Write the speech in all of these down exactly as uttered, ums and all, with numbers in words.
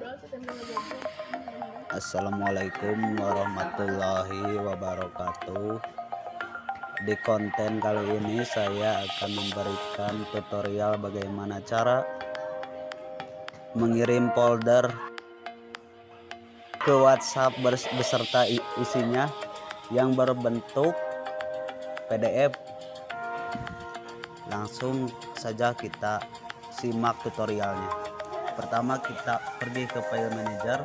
Assalamualaikum warahmatullahi wabarakatuh. Di konten kali ini saya akan memberikan tutorial bagaimana cara mengirim folder ke WhatsApp beserta isinya yang berbentuk P D F. Langsung saja kita simak tutorialnya. Pertama kita pergi ke file manager,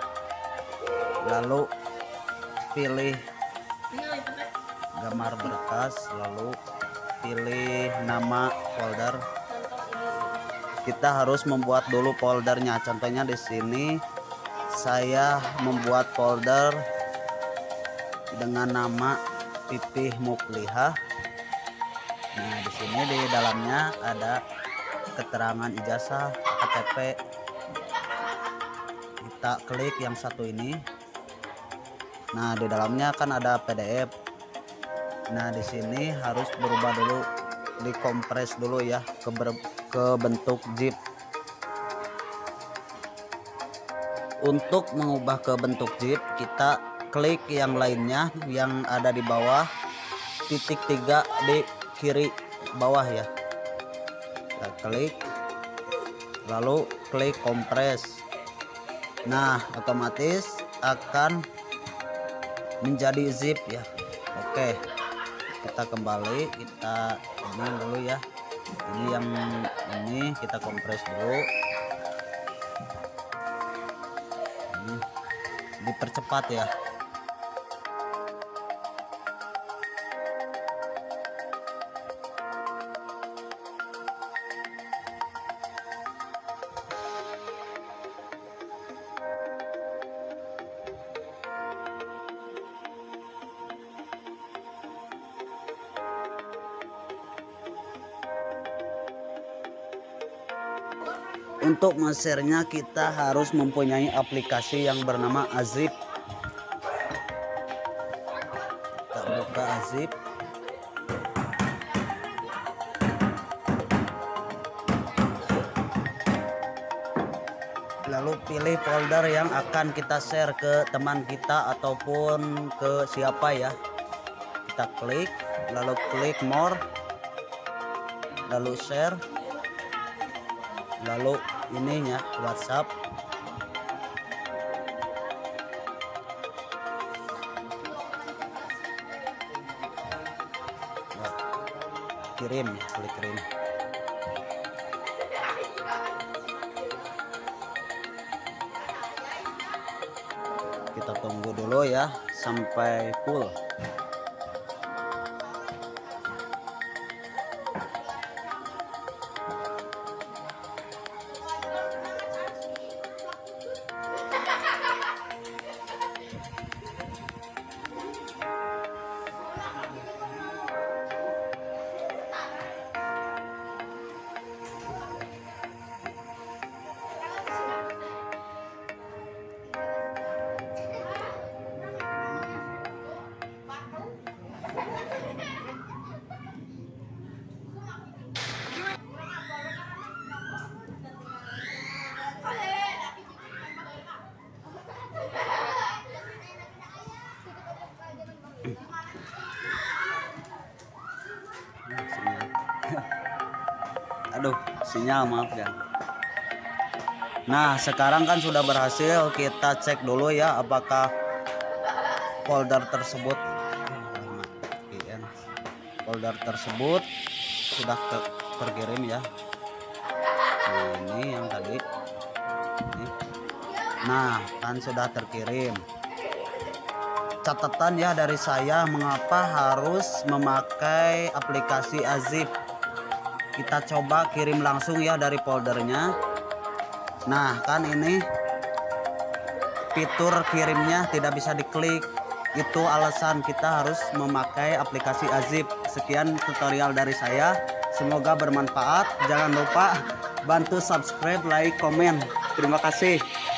lalu pilih gambar berkas, lalu pilih nama folder. Kita harus membuat dulu foldernya. Contohnya di sini saya membuat folder dengan nama Pipih Muklihah. Nah, di sini di dalamnya ada keterangan ijazah, K T P. Kita klik yang satu ini. Nah, di dalamnya kan ada P D F. Nah, di sini harus berubah dulu, dikompres dulu ya ke, ber, ke bentuk zip. Untuk mengubah ke bentuk zip, kita klik yang lainnya yang ada di bawah titik tiga di kiri bawah ya. Kita klik, lalu klik kompres. Nah, otomatis akan menjadi zip ya. Oke, kita kembali, kita ini dulu ya, ini yang ini kita kompres dulu, ini dipercepat ya. Untuk men-share-nya kita harus mempunyai aplikasi yang bernama Azip. Kita buka Azip. Lalu pilih folder yang akan kita share ke teman kita ataupun ke siapa ya. Kita klik, lalu klik more, lalu share, lalu ininya WhatsApp. Nah, kirim, klik kirim. Kita tunggu dulu ya sampai full. Aduh, sinyal, maaf ya. Nah, sekarang kan sudah berhasil. Kita cek dulu ya apakah folder tersebut folder tersebut sudah ter terkirim ya. Nah, ini yang tadi ini. Nah, kan sudah terkirim. Catatan ya dari saya, mengapa harus memakai aplikasi Azip. Kita coba kirim langsung ya dari foldernya. Nah, kan ini fitur kirimnya tidak bisa diklik. Itu alasan kita harus memakai aplikasi Azip. Sekian tutorial dari saya, semoga bermanfaat. Jangan lupa bantu subscribe, like, komen. Terima kasih.